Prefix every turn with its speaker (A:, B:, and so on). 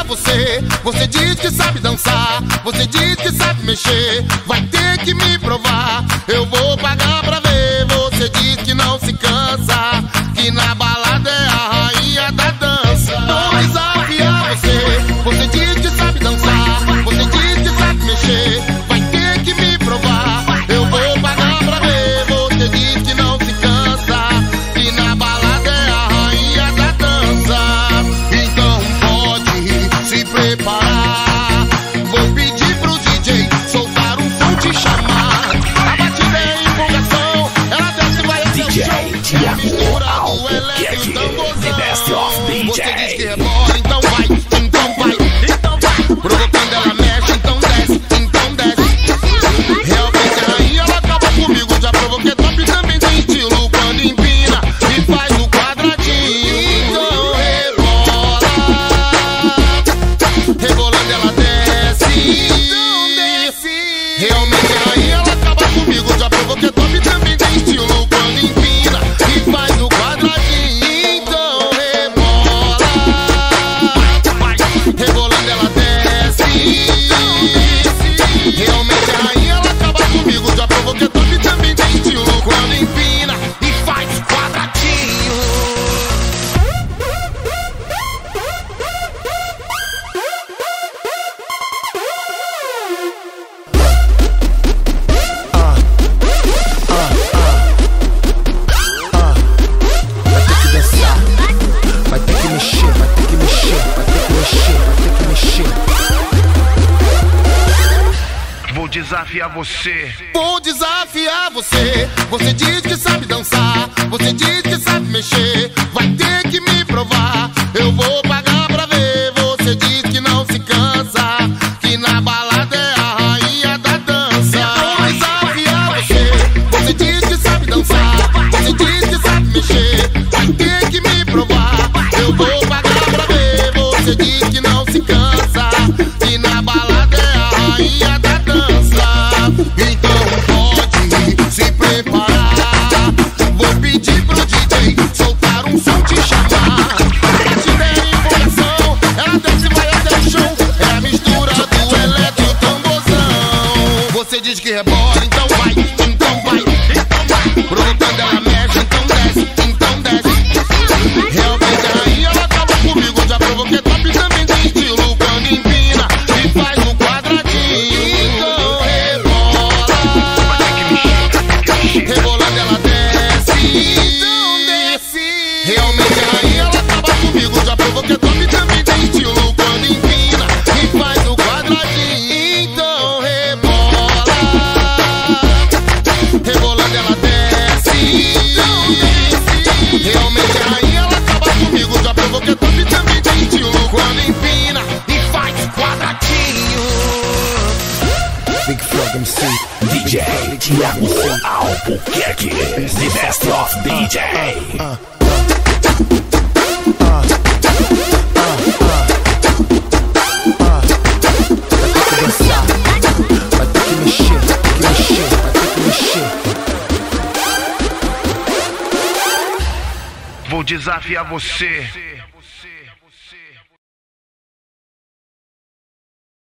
A: você. Você diz que sabe dançar, você diz que sabe mexer. Vai ter que me provar, eu vou pagar pra ver. Você diz que não se cansa, que na balada é a rainha da dança. Vou desafiar você. Você diz que sabe dançar, você diz que sabe mexer. Vai ter que me provar, eu vou pagar pra ver. Você diz que não se cansa, que na balada é a rainha da dança. Então pode se preparar, vou pedir pro DJ soltar um som, te chamar. A batida é empolgação, ela desce e vai até o chão.
B: Thiago Albuquerque, the best of DJ.
A: Você diz que rebola, então vai, então vai, então vai. Provocando ela mexe, então desce, então desce. Realmente a rainha ela acaba comigo, já provoquei top, também tem estilo quando empina e faz o quadradinho. Então rebola, rebolando ela desce, então desce. Realmente a rainha ela acaba comigo, já provoquei top, também tem estilo quando empina e faz o quadradinho. Então rebola, rebolando ela desce, então desce. Realmente a rainha ela acaba comigo, já provoquei top, também tem estilo quando empina e faz quadradinho.
C: Vai ter que dançar, vai ter que mexer, vai ter que mexer, vai ter que mexer, vai ter que mexer.
D: Vou desafiar você.
A: Vou desafiar você. Você diz que sabe dançar, você diz que sabe mexer. Vai ter que me provar, eu vou pagar pra ver. Você diz que não se cansa, que na balada é a rainha da dança. Vou desafiar você. Você diz que sabe dançar, você diz que sabe mexer. Vai ter que me provar, eu vou pagar pra ver. Você diz que não se cansa, que na balada é a rainha da dança. Então pode se preparar, vou pedir pro DJ soltar um som, te chamar. Se tiver empolgação, ela desce e vai até o chão. É a mistura do eletro e o tamborzão. Você diz que rebola, então vai, então vai, então vai. Provocando ela mexe, então desce, então desce. Realmente a rainha ela acaba comigo, já provoquei top, também tem estilo quando empina e faz um quadradinho. Então rebola, rebolando ela desce, então desce. Realmente a rainha ela acaba comigo, já provoquei top, também tem estilo quando empina e faz o quadradinho. Então rebola, rebolando ela desce, então desce. Realmente a rainha ela acaba comigo, já provoquei top, também tem estilo quando empina e faz quadradinho.
C: Big Frog MC,
B: DJ Thiago Albuquerque, the best of DJ.
C: vai ter que dançar, vai ter que mexer, vai ter que mexer, vai ter que mexer.
D: Vou desafiar você.